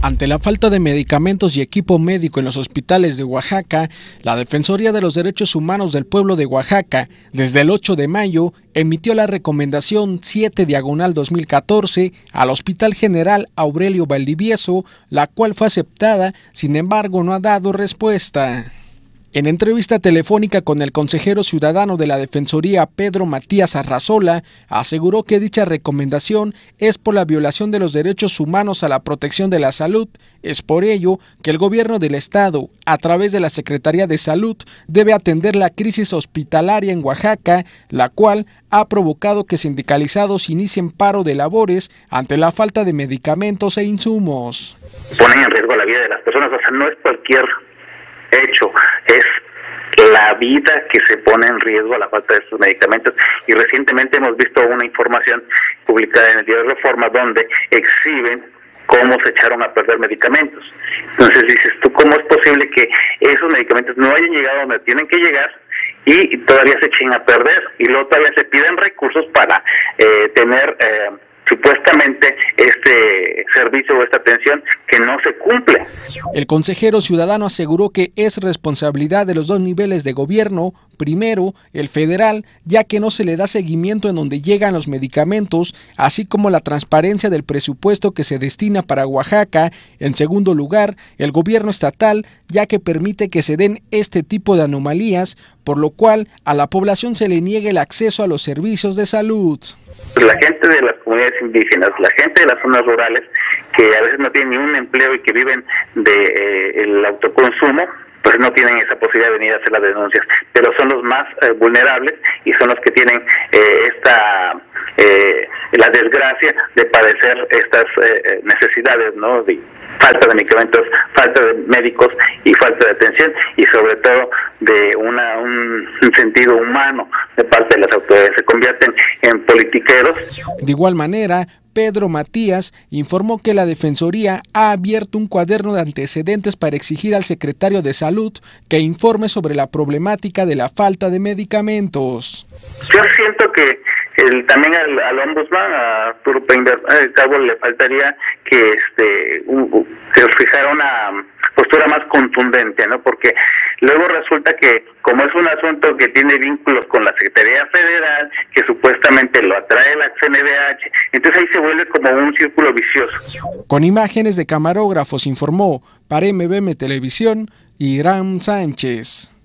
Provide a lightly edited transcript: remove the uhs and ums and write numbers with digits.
Ante la falta de medicamentos y equipo médico en los hospitales de Oaxaca, la Defensoría de los Derechos Humanos del Pueblo de Oaxaca, desde el 8 de mayo, emitió la recomendación 7/2014 al Hospital General Aurelio Valdivieso, la cual fue aceptada, sin embargo no ha dado respuesta. En entrevista telefónica con el consejero ciudadano de la Defensoría, Pedro Matías Arrazola, aseguró que dicha recomendación es por la violación de los derechos humanos a la protección de la salud. Es por ello que el gobierno del estado, a través de la Secretaría de Salud, debe atender la crisis hospitalaria en Oaxaca, la cual ha provocado que sindicalizados inicien paro de labores ante la falta de medicamentos e insumos. Ponen en riesgo la vida de las personas, o sea, no es cualquier hecho, es la vida que se pone en riesgo a la falta de estos medicamentos. Y recientemente hemos visto una información publicada en el diario Reforma donde exhiben cómo se echaron a perder medicamentos. Entonces dices tú, ¿cómo es posible que esos medicamentos no hayan llegado donde tienen que llegar y todavía se echen a perder? Y luego todavía se piden recursos para tener supuestamente este servicio o esta atención que no se cumple. El consejero ciudadano aseguró que es responsabilidad de los dos niveles de gobierno, primero, el federal, ya que no se le da seguimiento en donde llegan los medicamentos, así como la transparencia del presupuesto que se destina para Oaxaca. En segundo lugar, el gobierno estatal, ya que permite que se den este tipo de anomalías, por lo cual a la población se le niegue el acceso a los servicios de salud. La gente de las comunidades indígenas, la gente de las zonas rurales, que a veces no tienen ni un empleo y que viven el autoconsumo, pues no tienen esa posibilidad de venir a hacer las denuncias, pero son los más vulnerables y son los que tienen la desgracia de padecer estas necesidades, ¿no? De falta de medicamentos, falta de médicos y falta de atención, y sobre todo de un sentido humano de parte de las autoridades. Se convierten en politiqueros. De igual manera, Pedro Matías informó que la Defensoría ha abierto un cuaderno de antecedentes para exigir al secretario de Salud que informe sobre la problemática de la falta de medicamentos. Yo siento que también al ombudsman, a Arturo Cabo, le faltaría que fijara una postura más contundente, ¿no? Porque luego resulta que, como es un asunto que tiene vínculos con la Secretaría Federal, que supuestamente lo atrae la CNDH, entonces ahí se vuelve como un círculo vicioso. Con imágenes de camarógrafos informó para MBM Televisión, Irán Sánchez.